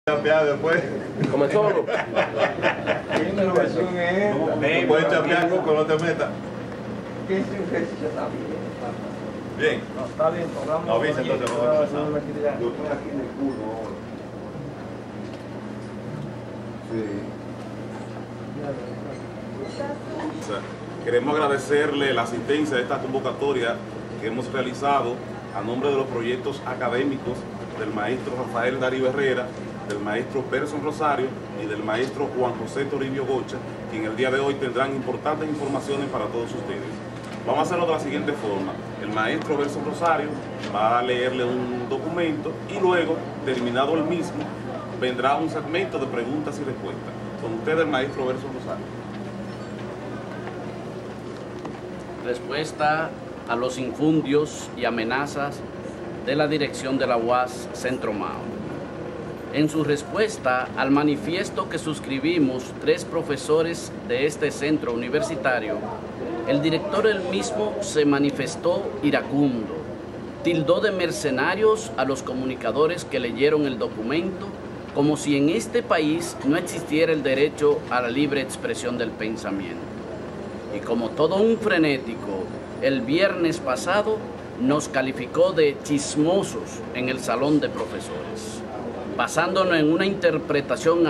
Chapear después. ¿Comenzó? No puedes chapear, Coco, no te metas. Bien. No, está bien, hablamos. No, avisa entonces. Yo estoy aquí en el culo ahora. Sí. Queremos agradecerle la asistencia de esta convocatoria que hemos realizado a nombre de los proyectos académicos del maestro Rafael Darío Herrera, del maestro Person Rosario y del maestro Juan José Toribio Gocha, que en el día de hoy tendrán importantes informaciones para todos ustedes. Vamos a hacerlo de la siguiente forma. El maestro Person Rosario va a leerle un documento y luego, terminado el mismo, vendrá un segmento de preguntas y respuestas. Con usted, el maestro Person Rosario. Respuesta a los infundios y amenazas de la dirección de la UAS Centro Mao. En su respuesta al manifiesto que suscribimos 3 profesores de este centro universitario, el director del mismo se manifestó iracundo, tildó de mercenarios a los comunicadores que leyeron el documento, como si en este país no existiera el derecho a la libre expresión del pensamiento. Y como todo un frenético, el viernes pasado nos calificó de chismosos en el salón de profesores, basándose en una interpretación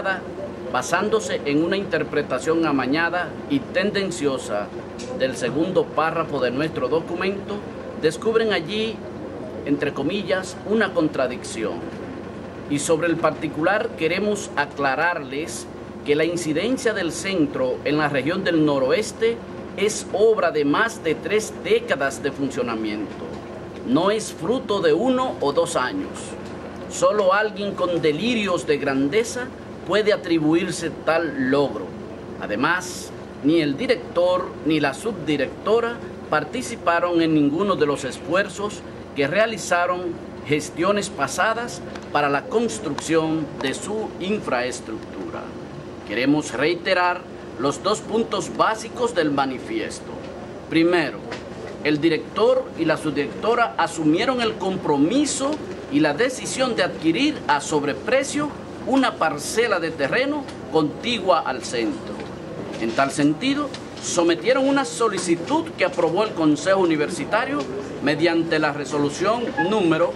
amañada y tendenciosa del segundo párrafo de nuestro documento. Descubren allí, entre comillas, una contradicción. Y sobre el particular queremos aclararles que la incidencia del centro en la región del noroeste es obra de más de 3 décadas de funcionamiento. No es fruto de 1 o 2 años. Solo alguien con delirios de grandeza puede atribuirse tal logro. Además, ni el director ni la subdirectora participaron en ninguno de los esfuerzos que realizaron gestiones pasadas para la construcción de su infraestructura. Queremos reiterar los 2 puntos básicos del manifiesto. Primero, el director y la subdirectora asumieron el compromiso y la decisión de adquirir a sobreprecio una parcela de terreno contigua al centro. En tal sentido, sometieron una solicitud que aprobó el Consejo Universitario mediante la resolución número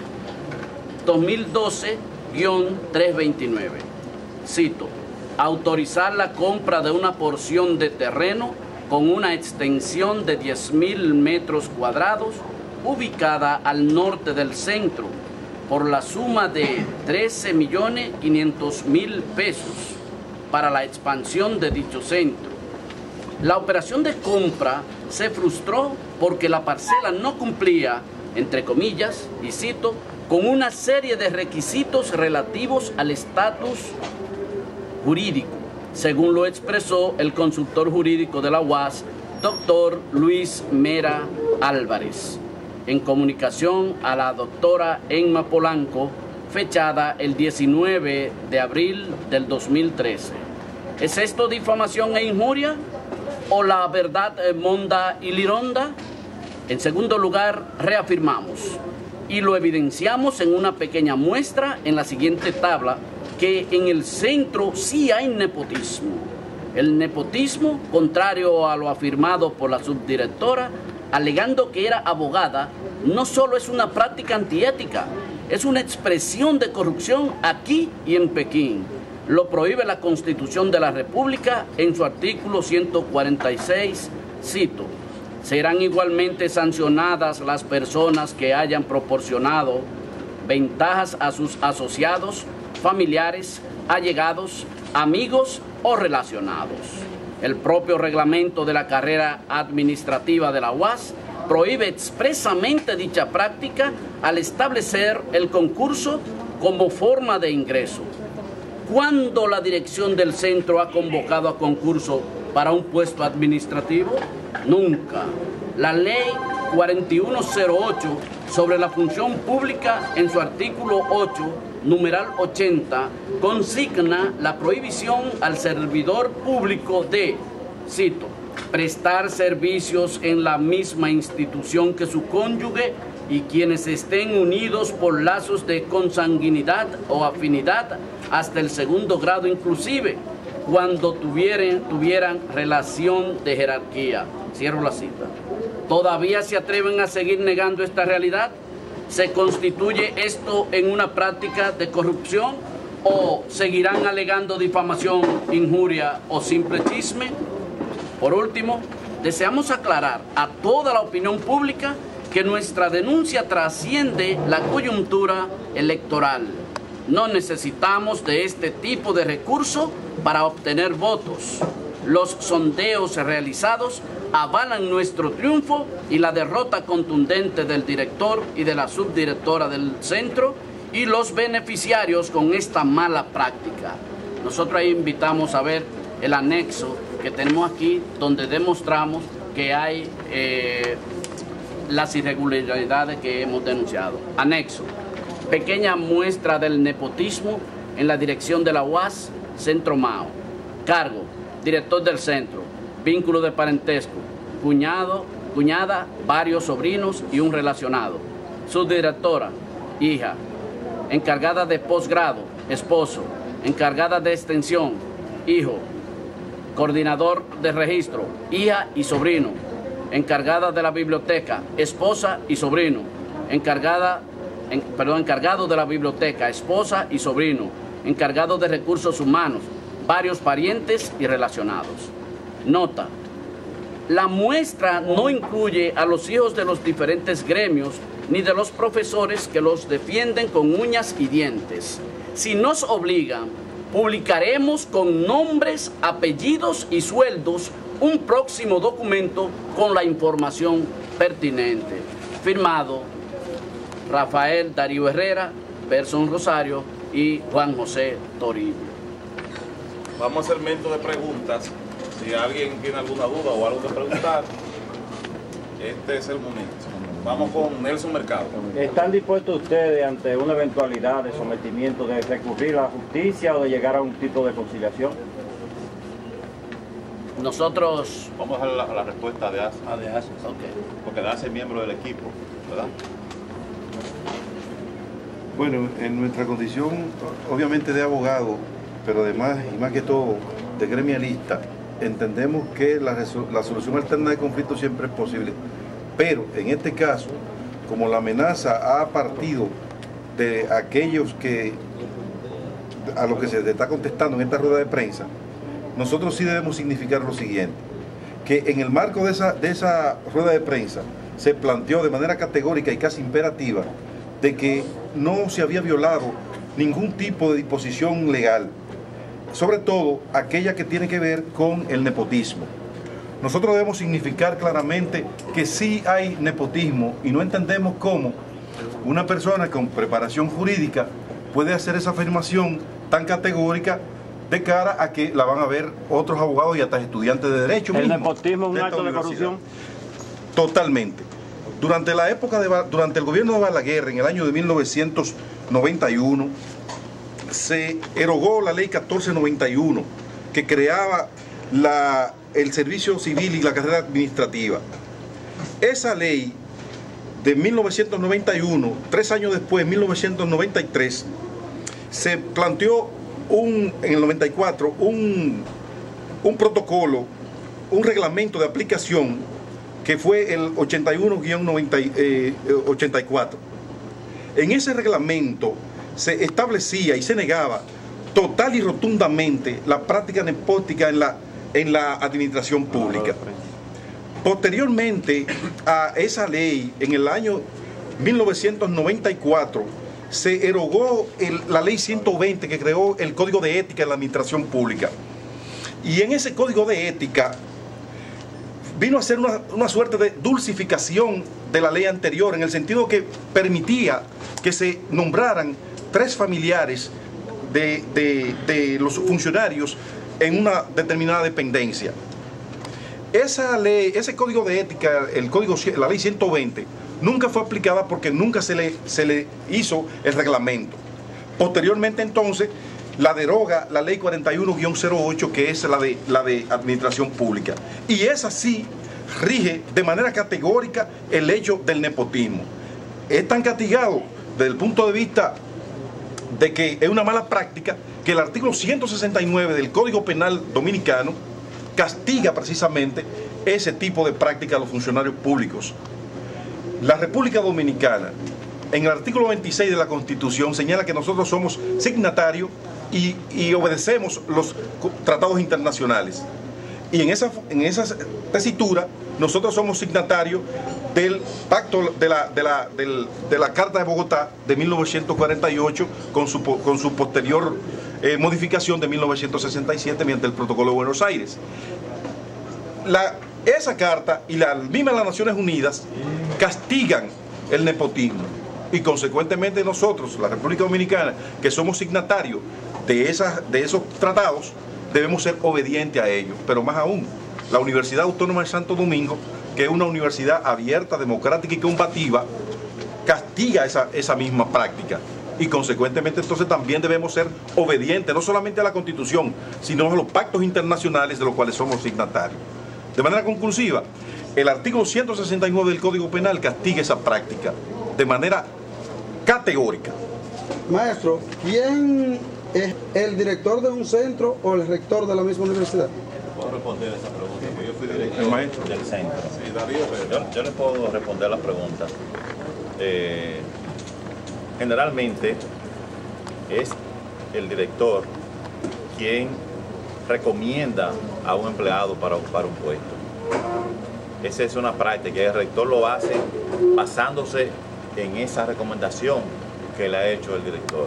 2012-329. Cito: autorizar la compra de una porción de terreno con una extensión de 10.000 metros cuadrados ubicada al norte del centro por la suma de 13.500.000 pesos para la expansión de dicho centro. La operación de compra se frustró porque la parcela no cumplía, entre comillas, y cito, con una serie de requisitos relativos al estatus jurídico, según lo expresó el consultor jurídico de la UAS, doctor Luis Mera Álvarez, en comunicación a la doctora Emma Polanco, fechada el 19 de abril del 2013. ¿Es esto difamación e injuria o la verdad monda y lironda? En segundo lugar, reafirmamos y lo evidenciamos en una pequeña muestra en la siguiente tabla, que en el centro sí hay nepotismo. El nepotismo, contrario a lo afirmado por la subdirectora, alegando que era abogada, no solo es una práctica antiética, es una expresión de corrupción aquí y en Pekín. Lo prohíbe la Constitución de la República en su artículo 146, cito: serán igualmente sancionadas las personas que hayan proporcionado ventajas a sus asociados, familiares, allegados, amigos o relacionados. El propio reglamento de la carrera administrativa de la UAS prohíbe expresamente dicha práctica al establecer el concurso como forma de ingreso. ¿Cuándo la dirección del centro ha convocado a concurso para un puesto administrativo? Nunca. La ley 4108 sobre la función pública, en su artículo 8, numeral 80, consigna la prohibición al servidor público de, cito, prestar servicios en la misma institución que su cónyuge y quienes estén unidos por lazos de consanguinidad o afinidad hasta el segundo grado inclusive, cuando tuvieran relación de jerarquía. Cierro la cita. ¿Todavía se atreven a seguir negando esta realidad? ¿Se constituye esto en una práctica de corrupción o seguirán alegando difamación, injuria o simple chisme? Por último, deseamos aclarar a toda la opinión pública que nuestra denuncia trasciende la coyuntura electoral. No necesitamos de este tipo de recurso para obtener votos. Los sondeos realizados avalan nuestro triunfo y la derrota contundente del director y de la subdirectora del centro y los beneficiarios con esta mala práctica. Nosotros ahí invitamos a ver el anexo que tenemos aquí, donde demostramos que hay las irregularidades que hemos denunciado. Anexo. Pequeña muestra del nepotismo en la dirección de la UAS Centro Mao. Cargo: director del centro. Vínculo de parentesco: cuñada, varios sobrinos y un relacionado. Subdirectora: hija. Encargada de posgrado: esposo. Encargada de extensión: hijo. Coordinador de registro: hija y sobrino. Encargada de la biblioteca: esposa y sobrino. Encargado de la biblioteca: esposa y sobrino. Encargado de recursos humanos: varios parientes y relacionados. Nota: la muestra no incluye a los hijos de los diferentes gremios ni de los profesores que los defienden con uñas y dientes. Si nos obligan, publicaremos con nombres, apellidos y sueldos un próximo documento con la información pertinente. Firmado Rafael Darío Herrera, Person Rosario y Juan José Toribio. Vamos a hacer momento de preguntas. Si alguien tiene alguna duda o algo que preguntar, este es el momento. Vamos con Nelson Mercado. ¿Están dispuestos ustedes ante una eventualidad de sometimiento de recurrir a la justicia o de llegar a un tipo de conciliación? Nosotros... Vamos a la respuesta de ASA. de ASA, ok. Porque ASA es miembro del equipo, ¿verdad? Bueno, en nuestra condición, obviamente de abogado, pero además, y más que todo, de gremialista, entendemos que la solución alterna de conflicto siempre es posible. Pero en este caso, como la amenaza ha partido de aquellos a los que se está contestando en esta rueda de prensa, nosotros sí debemos significar lo siguiente: que en el marco de esa rueda de prensa se planteó de manera categórica y casi imperativa de que no se había violado ningún tipo de disposición legal, sobre todo aquella que tiene que ver con el nepotismo. Nosotros debemos significar claramente que sí hay nepotismo y no entendemos cómo una persona con preparación jurídica puede hacer esa afirmación tan categórica de cara a que la van a ver otros abogados y hasta estudiantes de derecho. ¿El nepotismo es un acto de corrupción? Totalmente. Durante el gobierno de Balaguer, en el año de 1991, se erogó la ley 1491, que creaba el servicio civil y la carrera administrativa. Esa ley de 1991, 3 años después, en 1993, se planteó en el 94 un protocolo, un reglamento de aplicación que fue el 81-84. En ese reglamento se establecía y se negaba total y rotundamente la práctica nepótica en la administración pública. Posteriormente a esa ley, en el año 1994, se erogó la ley 120 que creó el Código de Ética en la Administración Pública. Y en ese Código de Ética vino a ser una suerte de dulcificación de la ley anterior, en el sentido que permitía que se nombraran 3 familiares de los funcionarios en una determinada dependencia. Esa ley, ese Código de Ética, la ley 120, nunca fue aplicada porque nunca se le hizo el reglamento. Posteriormente entonces la deroga la ley 41-08, que es la de administración pública. Y esa sí rige de manera categórica el hecho del nepotismo. Es tan castigado desde el punto de vista de que es una mala práctica que el artículo 169 del Código Penal Dominicano castiga precisamente ese tipo de práctica a los funcionarios públicos. La República Dominicana, en el artículo 26 de la Constitución, señala que nosotros somos signatarios y obedecemos los tratados internacionales. Y en esa tesitura, nosotros somos signatarios del pacto de la Carta de Bogotá de 1948 con su posterior modificación de 1967 mediante el Protocolo de Buenos Aires. Esa carta y la misma de las Naciones Unidas castigan el nepotismo y consecuentemente nosotros, la República Dominicana, que somos signatarios de esos tratados, debemos ser obedientes a ellos. Pero más aún, la Universidad Autónoma de Santo Domingo, que es una universidad abierta, democrática y combativa, castiga esa misma práctica. Y consecuentemente entonces también debemos ser obedientes, no solamente a la Constitución, sino a los pactos internacionales de los cuales somos signatarios. De manera conclusiva, el artículo 169 del Código Penal castiga esa práctica de manera categórica. Maestro, ¿quién es el director de un centro o el rector de la misma universidad? Puedo responder esa pregunta, porque yo fui director El maestro del centro. Sí, Darío, Yo le puedo responder la pregunta. Generalmente es el director quien recomienda a un empleado para ocupar un puesto. Esa es una práctica y el rector lo hace basándose en esa recomendación que le ha hecho el director.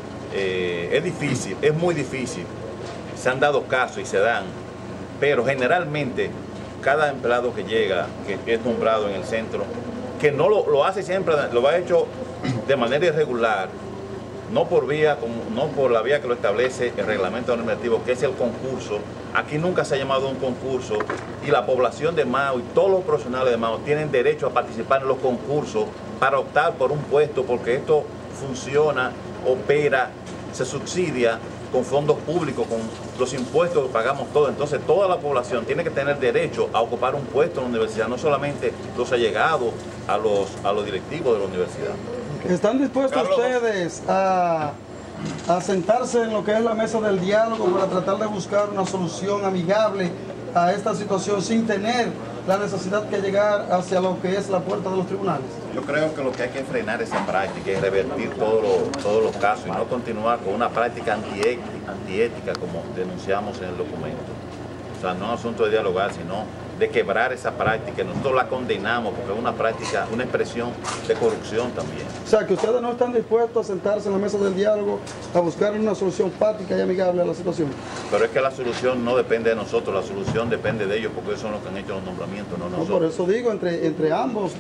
Es difícil, es muy difícil. Se han dado casos y se dan, pero generalmente cada empleado que llega, que es nombrado en el centro, que no lo hace siempre, lo ha hecho de manera irregular, no por la vía que lo establece el reglamento normativo, que es el concurso. Aquí nunca se ha llamado un concurso y la población de Mao y todos los profesionales de Mao tienen derecho a participar en los concursos para optar por un puesto, porque esto funciona, opera, se subsidia con fondos públicos, con los impuestos que pagamos todos. Entonces toda la población tiene que tener derecho a ocupar un puesto en la universidad, no solamente los allegados a los directivos de la universidad. ¿Están dispuestos Carlos, ustedes a sentarse en lo que es la mesa del diálogo para tratar de buscar una solución amigable a esta situación sin tener la necesidad de llegar hacia lo que es la puerta de los tribunales? Yo creo que lo que hay que frenar esa práctica es revertir todos los casos y no continuar con una práctica antiética como denunciamos en el documento. O sea, no es asunto de dialogar, sino de quebrar esa práctica. Nosotros la condenamos porque es una práctica, una expresión de corrupción también. O sea, que ustedes no están dispuestos a sentarse en la mesa del diálogo a buscar una solución práctica y amigable a la situación. Pero es que la solución no depende de nosotros, la solución depende de ellos porque ellos son los que han hecho los nombramientos, no nosotros. Por eso digo, entre ambos.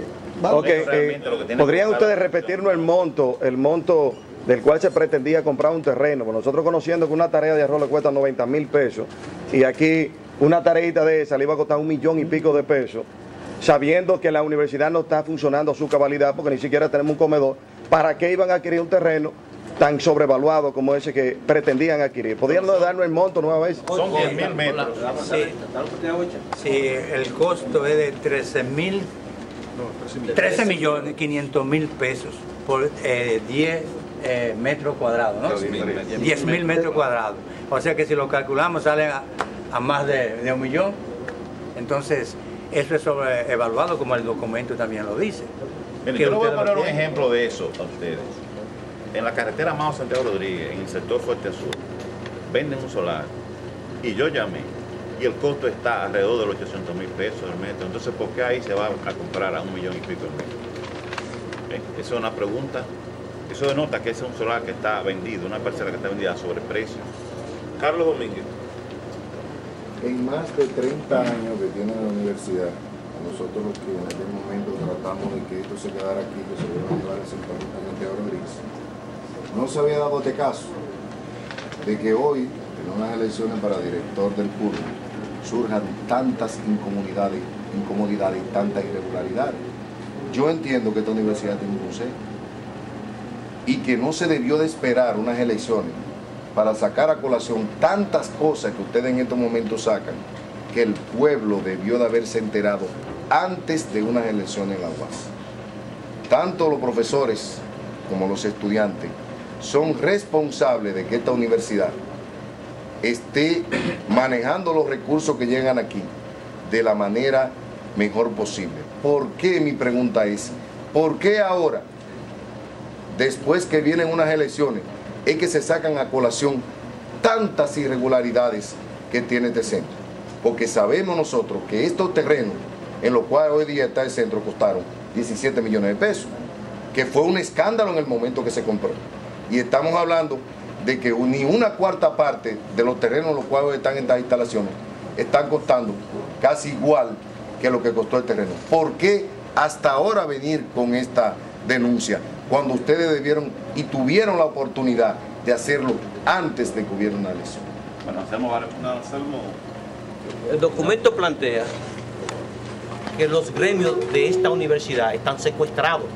¿Podrían ustedes repetirnos el monto del cual se pretendía comprar un terreno? Pues nosotros conociendo que una tarea de arroz le cuesta 90,000 pesos y aquí una tareita de esa le iba a costar 1 millón y pico de pesos, sabiendo que la universidad no está funcionando a su cabalidad porque ni siquiera tenemos un comedor. ¿Para qué iban a adquirir un terreno tan sobrevaluado como ese que pretendían adquirir? ¿Podrían darnos el monto nueva vez? Son 10,000 metros. Sí, el costo es de 13.500.000 pesos por 10 metros cuadrados, ¿no? 10,000 metros cuadrados. O sea que si lo calculamos sale a más de 1 millón. Entonces, eso es sobrevaluado como el documento también lo dice. Miren, yo les voy a poner un ejemplo de eso a ustedes. En la carretera Mao Santiago Rodríguez, en el sector Fuerte Sur, venden un solar y yo llamé y el costo está alrededor de los 800,000 pesos el metro. Entonces, ¿por qué ahí se va a comprar a 1 millón y pico el metro? Esa es una pregunta. Eso denota que ese es un solar que está vendido, una parcela que está vendida a sobreprecio. Carlos Domínguez. En más de 30 años que tiene la universidad, nosotros los que en aquel momento tratamos de que esto se quedara aquí, que se iba a llevar el sector de Rodríguez, no se había dado este caso de que hoy, en unas elecciones para director del CURN, surjan tantas incomodidades y tantas irregularidades. Yo entiendo que esta universidad tiene un consejo y que no se debió de esperar unas elecciones para sacar a colación tantas cosas que ustedes en estos momentos sacan, que el pueblo debió de haberse enterado antes de unas elecciones en la UAS. Tanto los profesores como los estudiantes son responsables de que esta universidad esté manejando los recursos que llegan aquí de la manera mejor posible. ¿Por qué? Mi pregunta es, ¿por qué ahora, después que vienen unas elecciones, es que se sacan a colación tantas irregularidades que tiene este centro? Porque sabemos nosotros que estos terrenos en los cuales hoy día está el centro costaron 17 millones de pesos, que fue un escándalo en el momento que se compró. Y estamos hablando de que ni una cuarta parte de los terrenos en los cuales están estas instalaciones están costando casi igual que lo que costó el terreno. ¿Por qué hasta ahora venir con esta denuncia cuando ustedes debieron y tuvieron la oportunidad de hacerlo antes de que hubiera una elección? Bueno, hacemos. El documento plantea que los gremios de esta universidad están secuestrados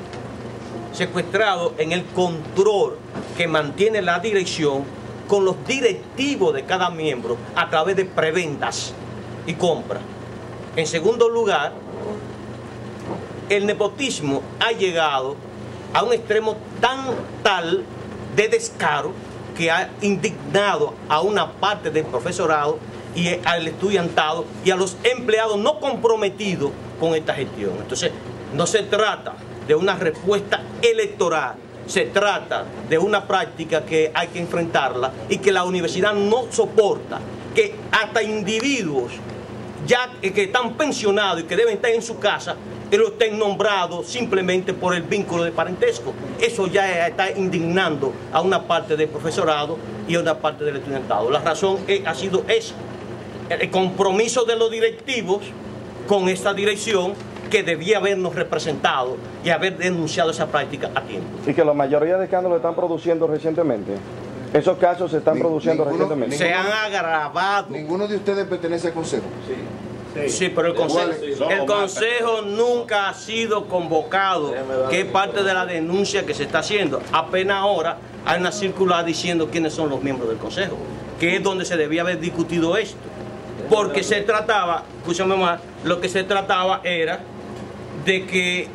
en el control que mantiene la dirección con los directivos de cada miembro a través de preventas y compras. En segundo lugar, el nepotismo ha llegado a un extremo tal de descaro que ha indignado a una parte del profesorado y al estudiantado y a los empleados no comprometidos con esta gestión. Entonces, no se trata de una respuesta electoral, se trata de una práctica que hay que enfrentarla y que la universidad no soporta, que hasta individuos ya que están pensionados y que deben estar en su casa, lo estén nombrados simplemente por el vínculo de parentesco. Eso ya está indignando a una parte del profesorado y a una parte del estudiantado. La razón ha sido esa, el compromiso de los directivos con esta dirección que debía habernos representado y haber denunciado esa práctica a tiempo. Y que la mayoría de escándalos están produciendo recientemente. Esos casos se están produciendo recientemente. Se han agravado. ¿Ninguno de ustedes pertenece al consejo? Sí, pero el consejo nunca ha sido convocado, que es parte de la denuncia que se está haciendo. Apenas ahora hay una circular diciendo quiénes son los miembros del consejo, que es donde se debía haber discutido esto. Porque se trataba, escúchame más, lo que se trataba era de que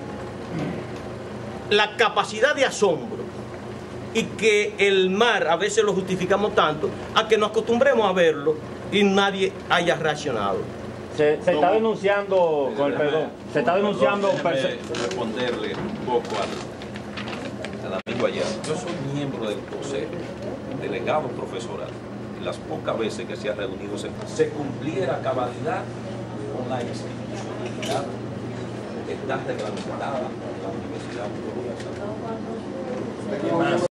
la capacidad de asombro y que el mar a veces lo justificamos tanto a que nos acostumbremos a verlo y nadie haya reaccionado. Se está denunciando, con el perdón, se está denunciando... Responderle un poco al amigo allá. Yo soy miembro del consejo, delegado profesoral. Las pocas veces que se ha reunido se cumpliera a cabalidad con la institucionalidad que está reglamentada en la Universidad Autónoma de Santo Domingo.